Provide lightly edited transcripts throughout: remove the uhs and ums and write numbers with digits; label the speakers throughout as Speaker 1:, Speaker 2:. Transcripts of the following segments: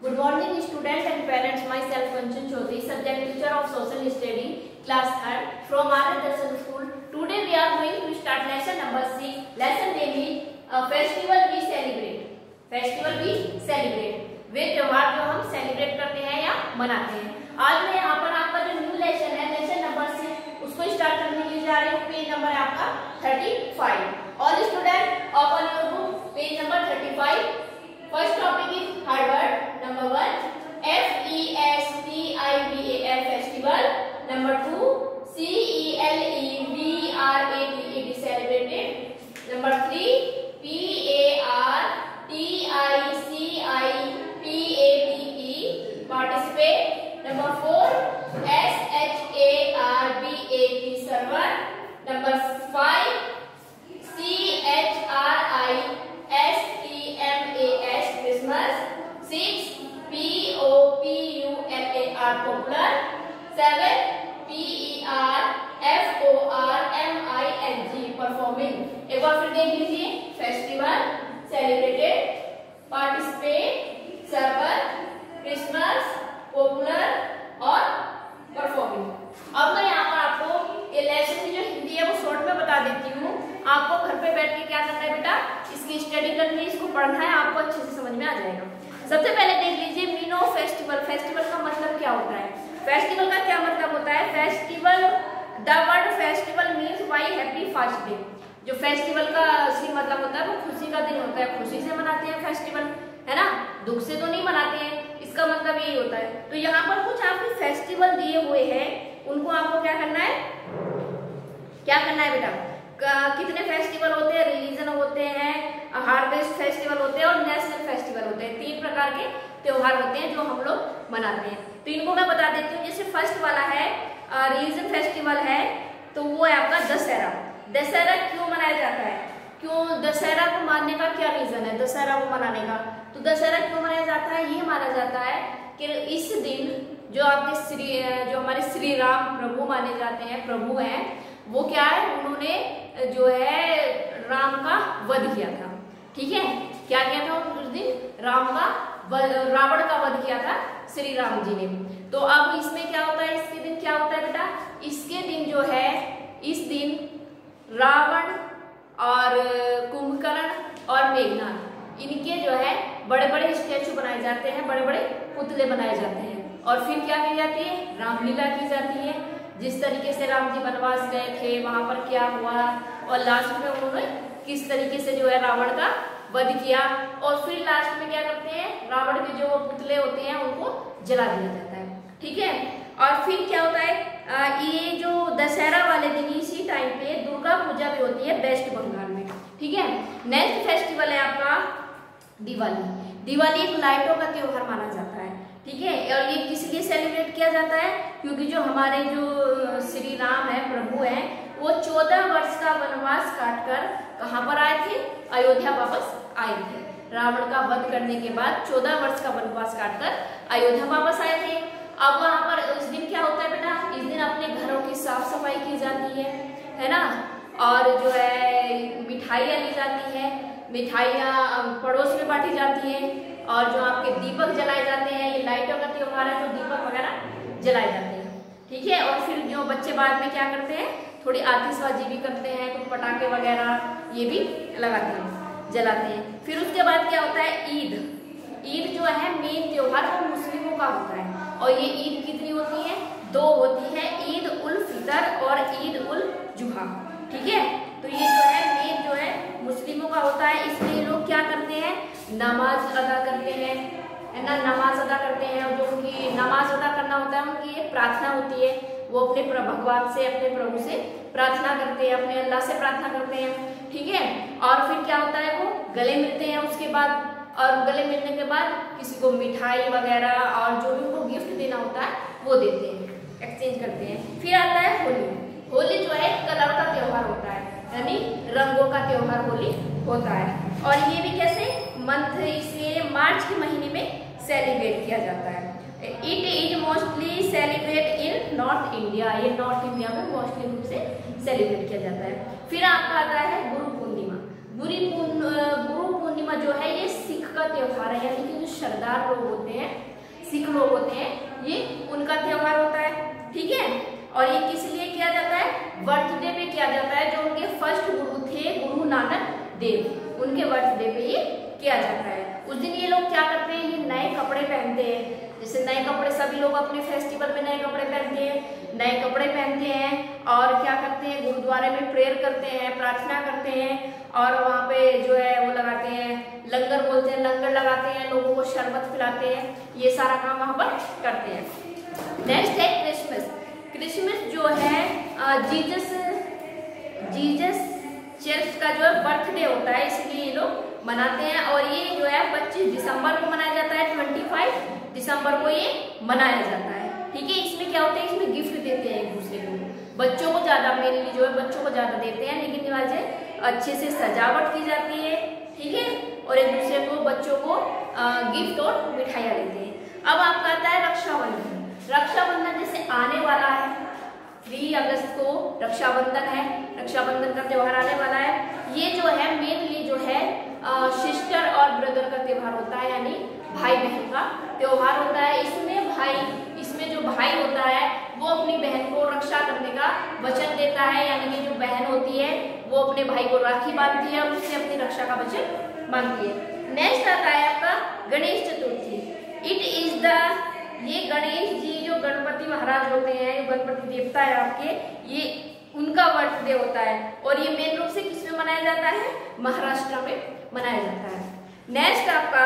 Speaker 1: Good morning students and parents. Myself Kanchan Chaudhary, subject teacher of social study, class 3rd from Arya Darshan school. Today we are going to start lesson number 6. Lesson name is festival we celebrate. Festival we celebrate. वे त्योहार जो हम celebrate करते हैं या मनाते हैं। आज मैं यहाँ पर आपका जो न्यू लेसन है, लेसन नंबर 6, उसको स्टार्ट करने के लिए जा रही हूँ। पेज नंबर है आपका 35। All student open your book, page number 35। First topic is hard word. Number 1 FESTIVAL festival. Number 2 CELEBRATED celebrated। Number 3 PARTICIPATE participate। Number 4 SHARBAT server। Number 5 CHRISTMAS Christmas। 6 POPULAR popular। 7 PERFORMING performing। एक बार फिर देख लीजिए, festival, celebrated, participate, server, Christmas, popular और performing. अब मैं यहाँ पर आपको ये लेसन की जो हिंदी है वो शॉर्ट में बता देती हूँ। आपको घर पे बैठ के क्या करना है बेटा, इसकी स्टडी करनी है, इसको पढ़ना है, आपको अच्छे से समझ में आ जाएगा। सबसे पहले देख लीजिए मीन ऑफ फेस्टिवल। फेस्टिवल का मतलब क्या होता है? फेस्टिवल का क्या मतलब होता है? Festival, the word festival means why happy first day. जो फेस्टिवल का असली मतलब होता है वो खुशी का दिन होता है, खुशी से मनाते हैं फेस्टिवल, है ना, दुख से तो नहीं मनाते हैं। इसका मतलब यही होता है। तो यहाँ पर कुछ आपके फेस्टिवल दिए हुए हैं, उनको आपको क्या करना है, क्या करना है बेटा? कितने फेस्टिवल होते हैं? रिलीजन होते हैं, हार्वेस्ट फेस्टिवल होते हैं और नेशनल फेस्टिवल होते हैं। 3 प्रकार के त्योहार होते हैं जो हम लोग मनाते हैं। तो इनको मैं बता देती हूँ। जैसे फर्स्ट वाला है रिलीजन फेस्टिवल है, तो वो है आपका दशहरा। दशहरा क्यों मनाया जाता है? क्यों दशहरा को मानने का क्या रीजन है दशहरा को मनाने का? तो दशहरा क्यों मनाया जाता है? ये माना जाता है कि इस दिन जो आपके जो हमारे श्री राम प्रभु माने जाते हैं, प्रभु हैं, वो क्या है, उन्होंने जो है राम का वध किया था। ठीक है, क्या किया था उस दिन? रावण का वध किया था श्री राम जी ने। तो अब इसमें क्या होता है, इसके दिन क्या होता है बेटा? इसके दिन जो है, इस दिन रावण और कुंभकर्ण और मेघनाथ, इनके जो है बड़े बड़े स्टैचू बनाए जाते हैं, बड़े बड़े पुतले बनाए जाते हैं। और फिर क्या की जाती है? रामलीला की जाती है। जिस तरीके से राम जी वनवास गए थे, वहां पर क्या हुआ और लास्ट में उन्होंने किस तरीके से जो है रावण का वध किया। और फिर लास्ट में क्या करते हैं, रावण के जो पुतले होते हैं उनको जला दिया जाता है। ठीक है, और फिर क्या होता है, ये जो दशहरा वाले दिन इसी टाइम पे दुर्गा पूजा भी होती है वेस्ट बंगाल में। ठीक है, नेक्स्ट फेस्टिवल है आपका दिवाली। दिवाली एक लाइटों का त्योहार माना जाता है। ठीक है, और ये किस लिए सेलिब्रेट किया जाता है? क्योंकि जो हमारे जो श्री राम है, प्रभु हैं, वो 14 वर्ष का वनवास काटकर कहाँ पर आए थे? अयोध्या वापस आए थे। रावण का वध करने के बाद 14 वर्ष का वनवास काटकर अयोध्या वापस आए थे। अब वहां पर इस दिन क्या होता है बेटा? इस दिन अपने घरों की साफ सफाई की जाती है ना, और जो है मिठाइयाँ ली जाती है, मिठाइयाँ पड़ोस में बांटी जाती हैं, और जो आपके दीपक जलाए जाते हैं, ये लाइटों का त्योहार है तो दीपक वगैरह जलाए जाते हैं। ठीक है, और फिर जो बच्चे बाद में क्या करते हैं, थोड़ी आतिशबाजी भी करते हैं, कुछ पटाखे वगैरह ये भी लगाते हैं, जलाते हैं। फिर उसके बाद क्या होता है? ईद। ईद जो है मेन त्योहार वो मुस्लिमों का होता है। और ये ईद कितनी होती है? 2 होती है, ईद उल फितर और ईद उल जुहा। ठीक है, तो ये जो है मेन जो है मुस्लिमों का होता है। इसमें लोग क्या करते हैं? नमाज अदा करते हैं, है ना, नमाज अदा करते हैं। और जो उनकी नमाज अदा करना होता है, उनकी एक प्रार्थना होती है, वो अपने भगवान से, अपने प्रभु से प्रार्थना करते हैं, अपने अल्लाह से प्रार्थना करते हैं। ठीक है, और फिर क्या होता है, वो गले मिलते हैं उसके बाद, और गले मिलने के बाद किसी को मिठाई वगैरह और जो भी उनको गिफ्ट देना होता है वो देते हैं, एक्सचेंज करते हैं। फिर आता है होली। होली जो है कलर का त्योहार होता है, यानी रंगों का त्योहार होली होता है। और ये भी कैसे मंथ, इसलिए मार्च के महीने में सेलिब्रेट किया जाता है। It is mostly celebrate in North India. ये नॉर्थ इंडिया में मोस्टली रूप से सेलिब्रेट किया जाता है। फिर आपका आता है गुरु पूर्णिमा। गुरु पूर्णिमा जो है ये सिख का त्योहार है, यानी कि जो सरदार लोग होते हैं, सिख लोग होते हैं, ये उनका त्योहार होता है। ठीक है, और ये किस लिए किया जाता है? बर्थडे पे किया जाता है। जो उनके फर्स्ट गुरु थे, गुरु नानक देव, उनके बर्थडे पे ये किया जाता है। उस दिन ये लोग क्या करते हैं? ये नए कपड़े पहनते हैं। जैसे नए कपड़े सभी लोग अपने फेस्टिवल में नए कपड़े पहनते हैं, नए कपड़े पहनते हैं और क्या करते हैं? गुरुद्वारे में प्रेयर करते हैं, प्रार्थना करते हैं और वहाँ पे जो है वो लगाते हैं, लंगर बोलते हैं, लंगर लगाते हैं, लोगों को शरबत पिलाते हैं, ये सारा काम वहाँ पर करते हैं। नेक्स्ट है क्रिसमस। क्रिसमस जो है जीसस चर्च का जो है बर्थडे होता है, इसलिए ये लोग मनाते हैं। और ये जो है 25 दिसंबर को मनाया जाता है, 25 दिसंबर को ये मनाया जाता है। ठीक है, इसमें क्या होता है? इसमें गिफ्ट देते हैं एक दूसरे को, बच्चों को ज्यादा, मेनली जो है बच्चों को ज्यादा देते हैं, लेकिन ये अच्छे से सजावट की जाती है। ठीक है, और एक दूसरे को, बच्चों को गिफ्ट और मिठाइयाँ देते हैं। अब आपका आता है रक्षाबंधन। रक्षाबंधन जैसे आने वाला है, 3 अगस्त को रक्षाबंधन है, रक्षाबंधन का त्योहार आने वाला है। ये जो है मेनली जो है सिस्टर और ब्रदर का त्योहार होता है, यानी भाई बहन का त्योहार होता है। इसमें जो भाई होता है वो अपनी बहन को रक्षा करने का वचन देता है, यानी कि जो बहन होती है वो अपने भाई को राखी बांधती है और उससे अपनी रक्षा का वचन मांगती है। नेक्स्ट आता है आपका गणेश चतुर्थी। ये गणेश जी जो गणपति महाराज होते हैं, गणपति देवता है आपके, ये उनका बर्थडे होता है और ये मेन रूप से किसमें मनाया जाता है? महाराष्ट्र में मनाया जाता है। नेक्स्ट आपका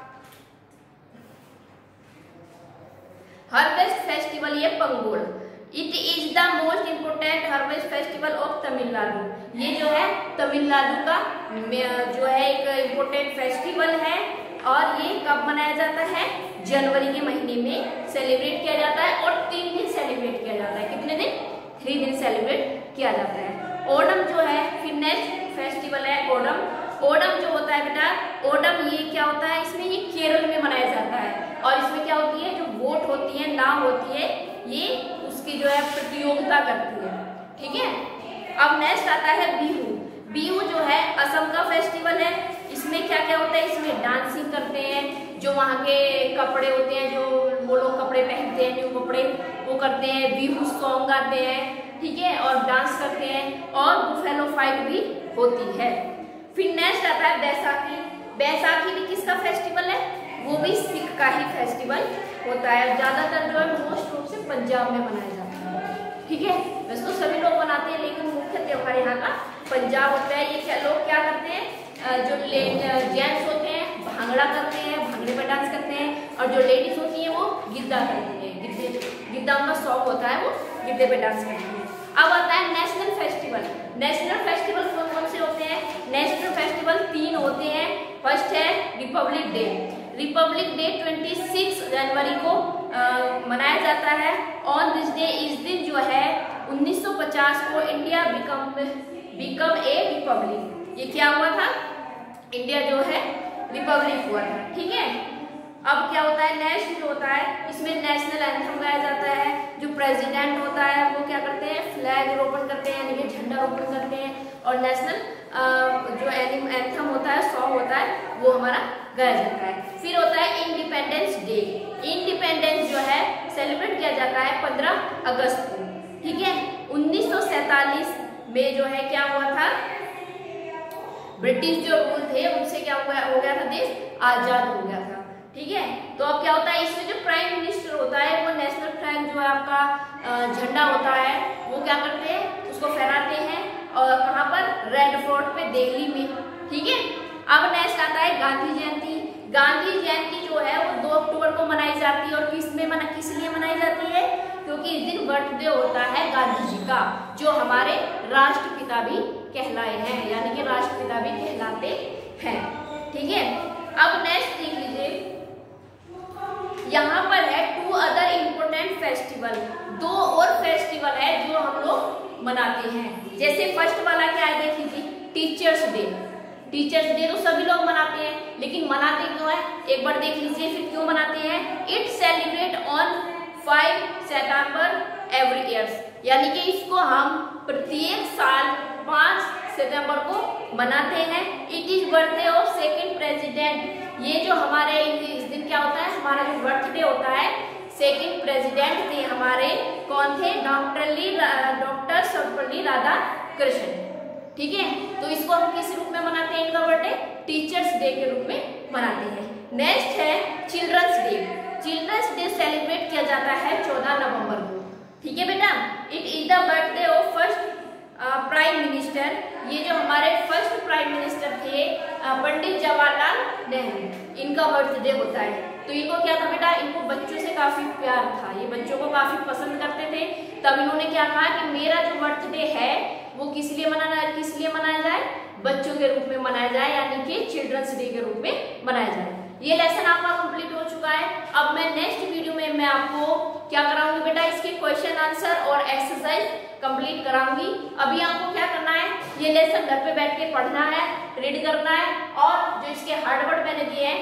Speaker 1: हार्वेस्ट फेस्टिवल, ये Pongal. It is the most important harvest festival of Tamil Nadu. ये जो है तमिलनाडु का जो है एक इम्पोर्टेंट फेस्टिवल है और ये कब मनाया जाता है? जनवरी के महीने में सेलिब्रेट किया जाता है और 3 दिन सेलिब्रेट किया जाता है। कितने दिन? 3 दिन सेलिब्रेट किया जाता है। ओणम जो है, फिर नेक्स्ट फेस्टिवल है ओणम। ओणम जो होता है बेटा, ओणम ये क्या होता है? इसमें ये केरल में मनाया जाता है और इसमें क्या होती है? जो वोट होती है, नाव होती है, ये उसकी जो है प्रतियोगिता करती है। ठीक है, अब नेक्स्ट आता है बिहू। बिहू जो है असम का फेस्टिवल है। इसमें क्या क्या होता है? इसमें डांसिंग करते हैं, जो वहाँ के कपड़े होते हैं, जो वो लोग कपड़े पहनते हैं, न्यू कपड़े, वो करते हैं, बिहू सॉन्ग गाते हैं। ठीक है, और डांस करते हैं और बुफेलो फाइट भी होती है। फिर नेक्स्ट आता है बैसाखी। बैसाखी भी किसका फेस्टिवल है? वो भी सिख का ही फेस्टिवल होता है। ज्यादातर जो है मोस्ट रूप से पंजाब में मनाया जाता है। ठीक है, वैसे तो सभी लोग मनाते हैं, लेकिन मुख्य त्योहार यहाँ का पंजाब होता है। ये लोग क्या करते हैं? जो जेंट्स होते हैं भांगड़ा करते हैं, भांगड़े पर डांस करते हैं, और जो लेडीज होती हैं वो गिद्दा करती हैं। गिद्दा उनका शौक होता है, वो गिद्दे पे डांस करती हैं। अब आता है नेशनल फेस्टिवल। नेशनल फेस्टिवल कौन कौन से होते हैं? नेशनल फेस्टिवल 3 होते हैं। फर्स्ट है रिपब्लिक डे। रिपब्लिक डे 26 जनवरी को मनाया जाता है। ऑन दिस डे, इस दिन जो है 1950 को इंडिया बिकम ए रिपब्लिक। ये क्या हुआ था? इंडिया जो है रिपब्लिक हुआ था। ठीक है, अब क्या होता है? नेक्स्ट जो होता है, इसमें नेशनल एंथम गाया जाता है। जो प्रेसिडेंट होता है वो क्या करते हैं? फ्लैग रोपण करते हैं, यानी कि झंडा रोपण करते हैं, और नेशनल जो एंथम होता है, सॉन्ग होता है, वो हमारा गाया जाता है। फिर होता है इंडिपेंडेंस डे। इंडिपेंडेंस जो है सेलिब्रेट किया जाता है 15 अगस्त को। ठीक है, 1947 में जो है क्या हुआ था? ब्रिटिश जो रूल थे उनसे क्या हो गया था? देश आजाद हो गया था। ठीक है, तो अब क्या होता है? इसमें जो प्राइम मिनिस्टर होता है वो नेशनल फ्लैग जो है आपका झंडा होता है, वो क्या करते हैं? उसको फहराते हैं, और कहाँ पर? रेड फोर्ट पे, दिल्ली में। ठीक है, अब नेक्स्ट आता है गांधी जयंती। गांधी जयंती जो है वो 2 अक्टूबर को मनाई जाती है। और किस लिए मनाई जाती है? क्योंकि इस दिन बर्थडे होता है गांधी जी का, जो हमारे राष्ट्रपिता भी कहलाए हैं, यानी कि राष्ट्रपिता भी कहलाते हैं। ठीक है, अब नेक्स्ट देख लीजिए, यहाँ पर है 2 अदर इम्पोर्टेंट फेस्टिवल। 2 और फेस्टिवल है जो हम लोग मनाते हैं। जैसे फर्स्ट वाला क्या है? देख लीजिए, टीचर्स डे। टीचर्स डे तो सभी लोग मनाते हैं, लेकिन मनाते क्यों है? एक बार देख लीजिए फिर क्यों मनाते हैं। इट सेलिब्रेट ऑन 5 सितंबर एवरी ईयर, यानी कि इसको हम प्रत्येक साल 5 सितंबर को मनाते हैं। It is birthday of second president. ये जो हमारे इस दिन क्या होता है, हमारा जो बर्थडे होता है, सेकंड प्रेसिडेंट थे हमारे, कौन थे, डॉक्टर सर्वपल्ली राधाकृष्णन। ठीक है, तो इसको हम किस रूप में मनाते हैं, इनका बर्थडे टीचर्स डे के रूप में मनाते हैं। नेक्स्ट है children's day. Children's day celebrate किया जाता है 14 नवंबर को। ठीक है बेटा, it is the birthday of first prime minister. ये जो हमारे फर्स्ट प्राइम मिनिस्टर थे पंडित जवाहरलाल नेहरू, इनका बर्थडे होता है। तो इनको क्या था बेटा, इनको बच्चों से काफी प्यार था, ये बच्चों को काफी पसंद करते थे। तब इन्होंने क्या कहा कि मेरा जो बर्थडे है वो किस लिए मनाया जाए, बच्चों के रूप में मनाया जाए, यानी कि चिल्ड्रंस डे के रूप में मनाया जाए। ये लेसन आपका कंप्लीट हो चुका है। अब मैं नेक्स्ट वीडियो में मैं आपको क्या कराऊंगी बेटा, इसके क्वेश्चन आंसर और एक्सरसाइज कंप्लीट कराऊंगी। अभी आपको क्या करना है, ये लेसन घर पे बैठ के पढ़ना है, रीड करना है, और जो इसके हार्ड वर्ड मैंने दिए हैं